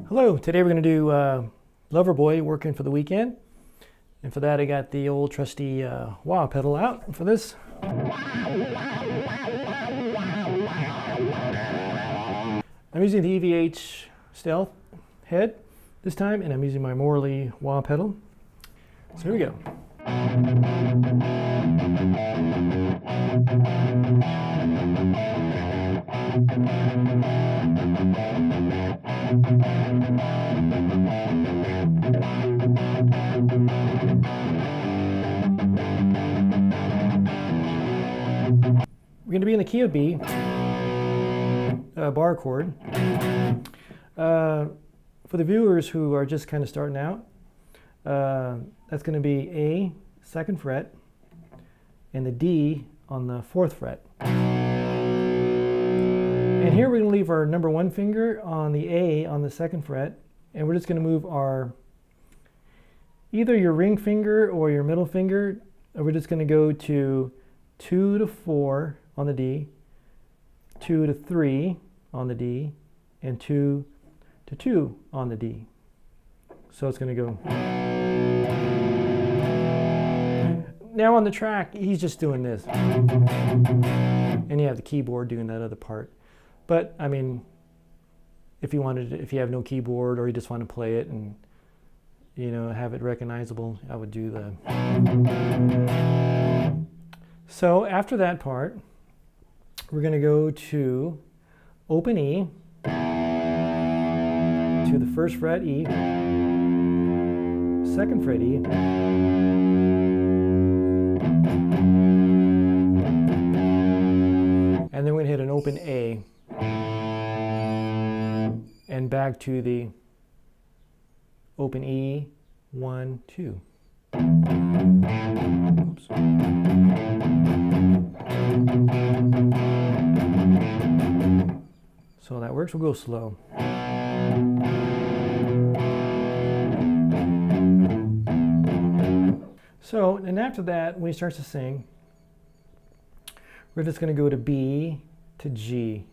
Hello, today we're going to do Loverboy, working for the weekend. And for that I got the old trusty wah pedal out for this. I'm using the LBX-S Head this time, and I'm using my Morley Wah pedal. So here we go. We're going to be in the key of B, bar chord. For the viewers who are just kind of starting out, that's going to be A, 2nd fret, and the D on the 4th fret. And here we're going to leave our number 1 finger on the A on the 2nd fret, and we're just going to move our either your ring finger or your middle finger. We're just going to go to 2 to 4 on the D, 2 to 3 on the D, and 2 to 2 on the D. So it's going to go. Now on the track, he's just doing this. And you have the keyboard doing that other part. But I mean, if you have no keyboard, or you just want to play it and, you know, have it recognizable, I would do the. So after that part, we're going to go to open E, to the 1st fret E, 2nd fret E, and then we're going to hit an open A, and back to the open E, 1, 2. Oops. So that works. We'll go slow. So, and after that, when he starts to sing, we're just going to go to B to G.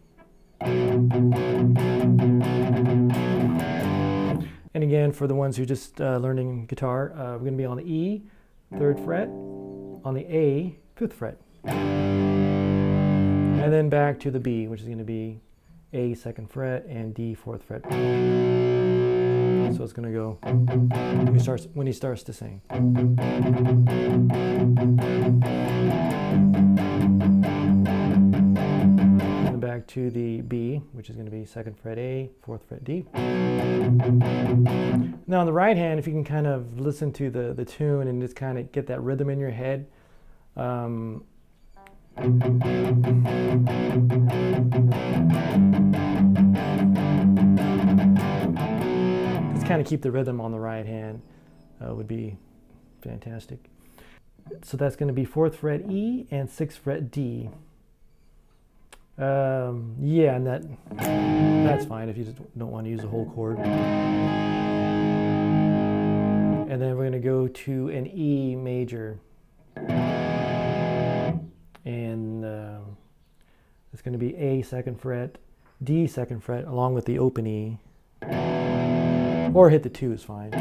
And again, for the ones who are just learning guitar, we're going to be on the E, 3rd fret, on the A, 5th fret. And then back to the B, which is going to be A, 2nd fret, and D, 4th fret. So it's going to go when he starts to sing. And back to the B, which is going to be 2nd fret A, 4th fret D. Now on the right hand, if you can kind of listen to the tune and just kind of get that rhythm in your head, just kind of keep the rhythm on the right hand would be fantastic. So that's going to be 4th fret E and 6th fret D. Yeah, and that's fine if you just don't want to use the whole chord. And then we're going to go to an E major. And it's going to be A, 2nd fret, D, 2nd fret, along with the open E. Or hit the 2 is fine.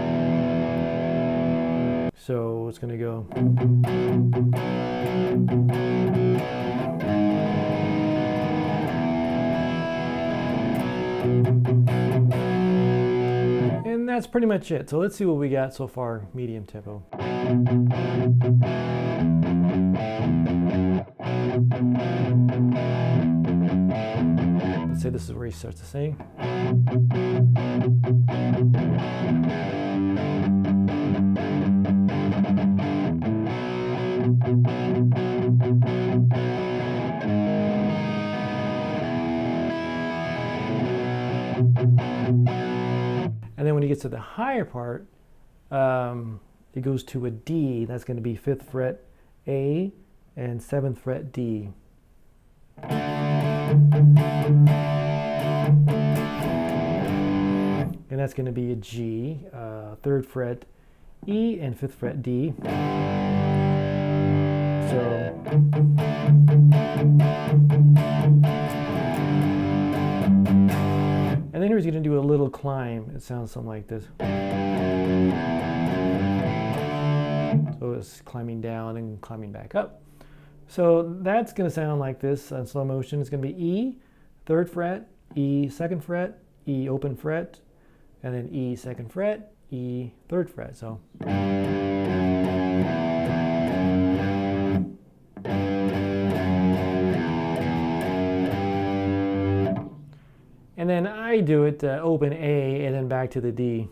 So it's going to go. And that's pretty much it. So let's see what we got so far, medium tempo. Let's say this is where he starts to sing. And then when he gets to the higher part, it goes to a D. That's going to be 5th fret A and 7th fret D. And that's going to be a G, 3rd fret E and 5th fret D. So And then he's going to do a little climb. It sounds something like this. So it's climbing down and climbing back up. So that's going to sound like this in slow motion. It's going to be E, 3rd fret, E, 2nd fret, E, open fret, and then E, 2nd fret, E, 3rd fret. So. And then I do it open A and then back to the D.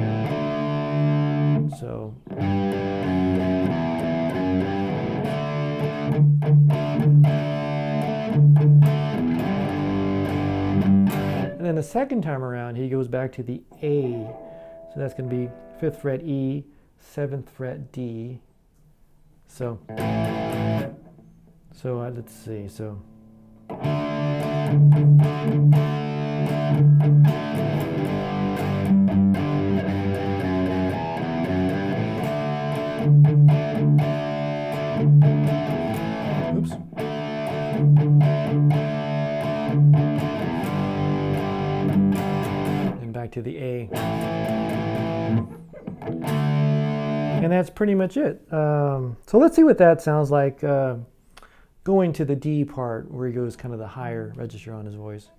So. And then the second time around, he goes back to the A. So that's going to be 5th fret E, 7th fret D. So let's see. So. Oops. And back to the A. And that's pretty much it. So let's see what that sounds like going to the D part where he goes kind of the higher register on his voice.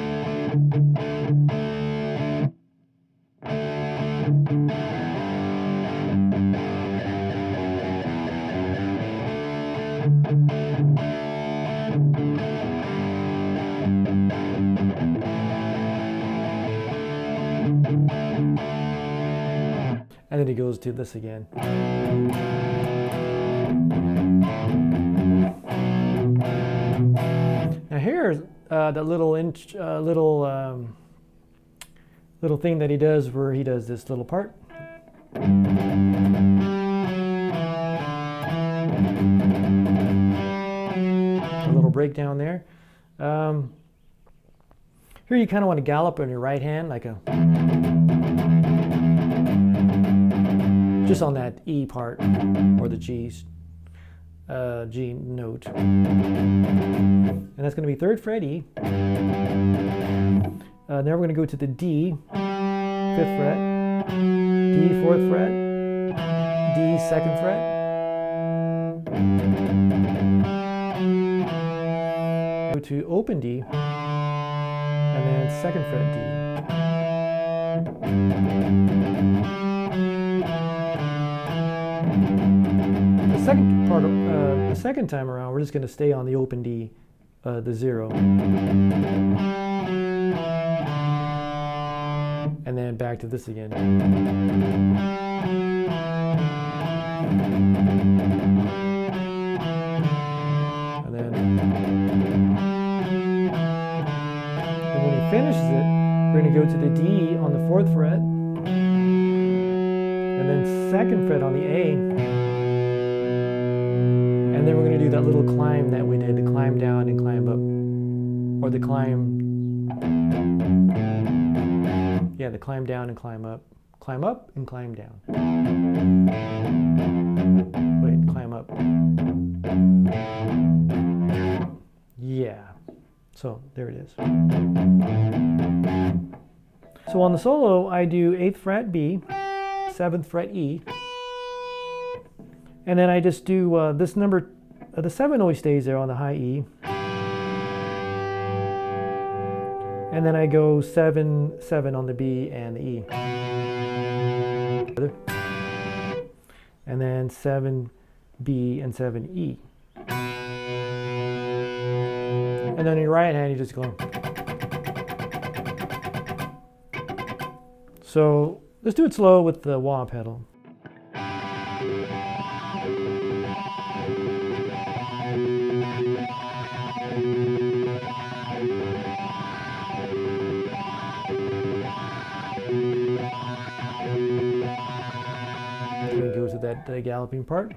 And then he goes to this again. Now here's that little little thing that he does where he does this little part. A little breakdown there. Here you kind of want to gallop on your right hand like a... just on that E part, or the G note. And that's going to be 3rd fret E. Now we're going to go to the D, 5th fret, D, 4th fret, D, 2nd fret. Go to open D, and then 2nd fret D. The second time around, we're just going to stay on the open D, the 0. And then back to this again. And then when he finishes it, we're going to go to the D on the 4th fret, and then 2nd fret on the A. And then we're going to do that little climb that we did, the climb down and climb up. Or the climb, yeah, the climb down and climb up. Climb up and climb down. Wait, climb up. Yeah. So there it is. So on the solo, I do 8th fret B, 7th fret E. And then I just do this number, the 7 always stays there on the high E. And then I go 7, 7 on the B and the E. And then 7 B and 7 E. And then on your right hand, you just go. So let's do it slow with the wah pedal. The galloping part.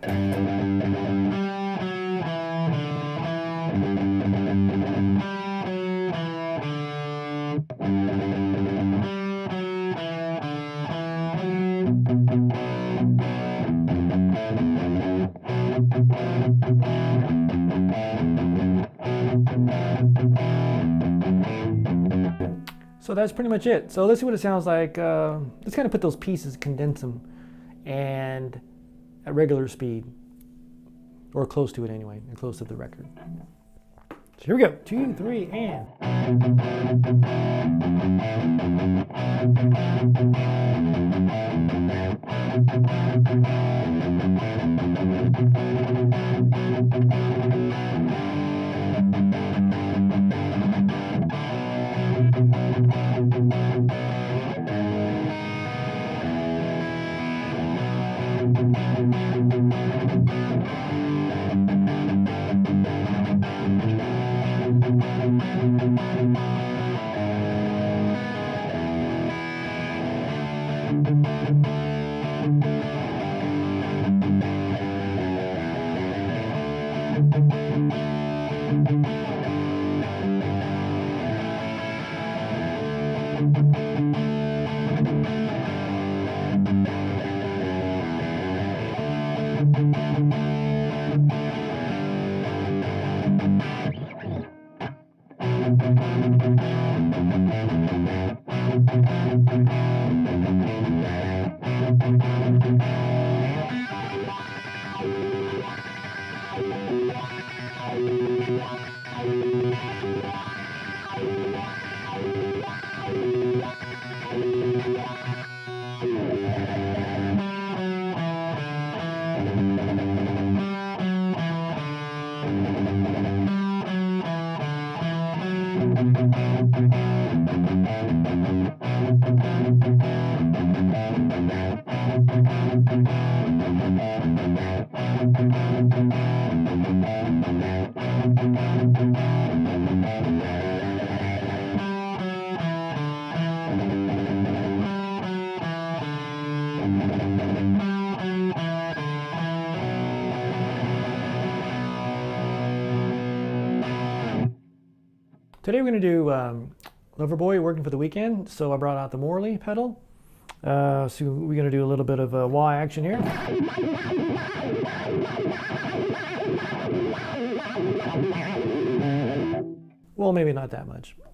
So that's pretty much it. So let's see what it sounds like. Let's kind of put those pieces, condense them, and at regular speed, or close to it anyway, and close to the record. So here we go, 2, 3, and. Today we're going to do Loverboy, Working for the Weekend. So I brought out the Morley pedal. So we're going to do a little bit of wah action here. Well, maybe not that much.